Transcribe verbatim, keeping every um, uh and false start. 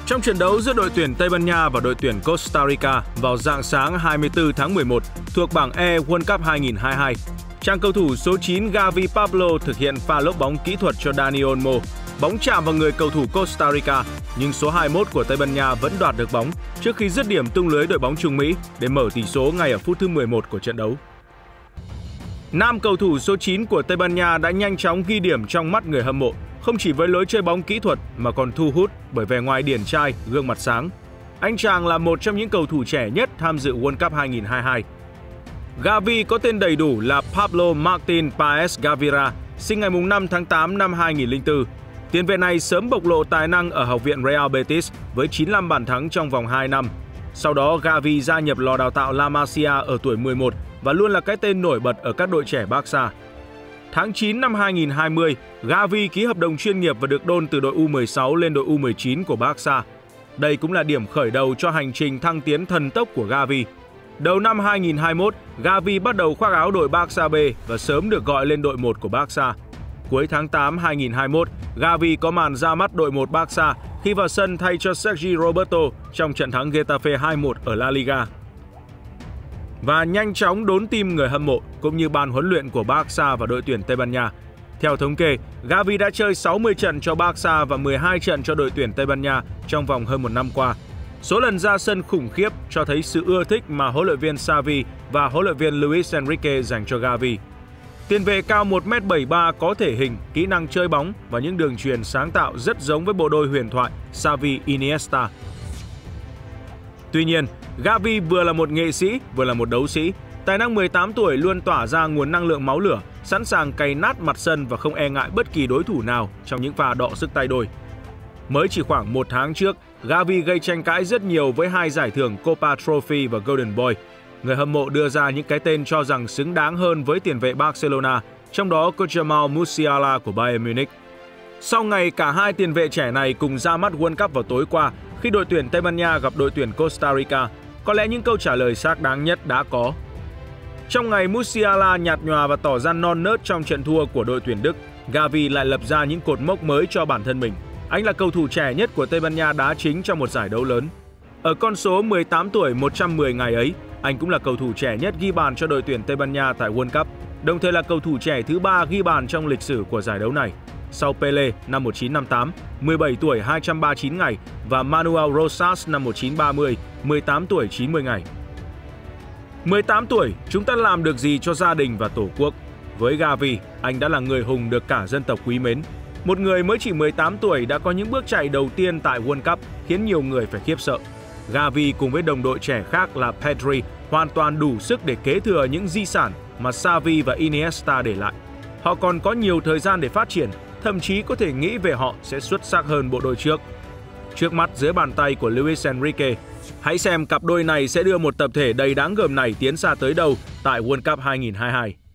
Trong trận đấu giữa đội tuyển Tây Ban Nha và đội tuyển Costa Rica vào rạng sáng hai mươi tư tháng mười một thuộc bảng E World Cup hai nghìn không trăm hai mươi hai, chàng cầu thủ số chín Gavi Pablo thực hiện pha lốp bóng kỹ thuật cho Dani Olmo. Bóng chạm vào người cầu thủ Costa Rica, nhưng số hai mươi mốt của Tây Ban Nha vẫn đoạt được bóng trước khi dứt điểm tung lưới đội bóng Trung Mỹ để mở tỷ số ngay ở phút thứ mười một của trận đấu. Nam cầu thủ số chín của Tây Ban Nha đã nhanh chóng ghi điểm trong mắt người hâm mộ, không chỉ với lối chơi bóng kỹ thuật mà còn thu hút bởi vẻ ngoài điển trai, gương mặt sáng. Anh chàng là một trong những cầu thủ trẻ nhất tham dự World Cup hai nghìn không trăm hai mươi hai. Gavi có tên đầy đủ là Pablo Martin Paez Gavira, sinh ngày năm tháng tám năm hai nghìn không trăm lẻ bốn. Tiền vệ này sớm bộc lộ tài năng ở Học viện Real Betis với chín mươi lăm bàn thắng trong vòng hai năm. Sau đó, Gavi gia nhập lò đào tạo La Masia ở tuổi mười một và luôn là cái tên nổi bật ở các đội trẻ Barca. Tháng chín năm hai nghìn không trăm hai mươi, Gavi ký hợp đồng chuyên nghiệp và được đôn từ đội U mười sáu lên đội U mười chín của Barca. Đây cũng là điểm khởi đầu cho hành trình thăng tiến thần tốc của Gavi. Đầu năm hai nghìn không trăm hai mươi mốt, Gavi bắt đầu khoác áo đội Barca B và sớm được gọi lên đội một của Barca. Cuối tháng tám hai nghìn không trăm hai mươi mốt, Gavi có màn ra mắt đội một Barca khi vào sân thay cho Sergi Roberto trong trận thắng Getafe hai một ở La Liga. Và nhanh chóng đốn tim người hâm mộ cũng như ban huấn luyện của Barca và đội tuyển Tây Ban Nha. Theo thống kê, Gavi đã chơi sáu mươi trận cho Barca và mười hai trận cho đội tuyển Tây Ban Nha trong vòng hơn một năm qua. Số lần ra sân khủng khiếp cho thấy sự ưa thích mà huấn luyện viên Xavi và huấn luyện viên Luis Enrique dành cho Gavi. Tiền vệ cao một mét bảy mươi ba có thể hình, kỹ năng chơi bóng và những đường chuyền sáng tạo rất giống với bộ đôi huyền thoại Xavi Iniesta. Tuy nhiên, Gavi vừa là một nghệ sĩ, vừa là một đấu sĩ. Tài năng mười tám tuổi luôn tỏa ra nguồn năng lượng máu lửa, sẵn sàng cày nát mặt sân và không e ngại bất kỳ đối thủ nào trong những pha đọ sức tay đôi. Mới chỉ khoảng một tháng trước, Gavi gây tranh cãi rất nhiều với hai giải thưởng Copa Trophy và Golden Boy. Người hâm mộ đưa ra những cái tên cho rằng xứng đáng hơn với tiền vệ Barcelona, trong đó có Jamal Musiala của Bayern Munich. Sau ngày cả hai tiền vệ trẻ này cùng ra mắt World Cup vào tối qua, khi đội tuyển Tây Ban Nha gặp đội tuyển Costa Rica, có lẽ những câu trả lời xác đáng nhất đã có. Trong ngày Musiala nhạt nhòa và tỏ ra non nớt trong trận thua của đội tuyển Đức, Gavi lại lập ra những cột mốc mới cho bản thân mình. Anh là cầu thủ trẻ nhất của Tây Ban Nha đá chính trong một giải đấu lớn. Ở con số mười tám tuổi một trăm mười ngày ấy, anh cũng là cầu thủ trẻ nhất ghi bàn cho đội tuyển Tây Ban Nha tại World Cup, đồng thời là cầu thủ trẻ thứ ba ghi bàn trong lịch sử của giải đấu này, sau Pele năm một nghìn chín trăm năm mươi tám, mười bảy tuổi hai trăm ba mươi chín ngày và Manuel Rosas năm một nghìn chín trăm ba mươi, mười tám tuổi chín mươi ngày. mười tám tuổi, chúng ta làm được gì cho gia đình và tổ quốc? Với Gavi, anh đã là người hùng được cả dân tộc quý mến. Một người mới chỉ mười tám tuổi đã có những bước chạy đầu tiên tại World Cup khiến nhiều người phải khiếp sợ. Gavi cùng với đồng đội trẻ khác là Pedri hoàn toàn đủ sức để kế thừa những di sản mà Xavi và Iniesta để lại. Họ còn có nhiều thời gian để phát triển, thậm chí có thể nghĩ về họ sẽ xuất sắc hơn bộ đôi trước. Trước mắt dưới bàn tay của Luis Enrique, hãy xem cặp đôi này sẽ đưa một tập thể đầy đáng gờm này tiến xa tới đâu tại World Cup hai nghìn không trăm hai mươi hai.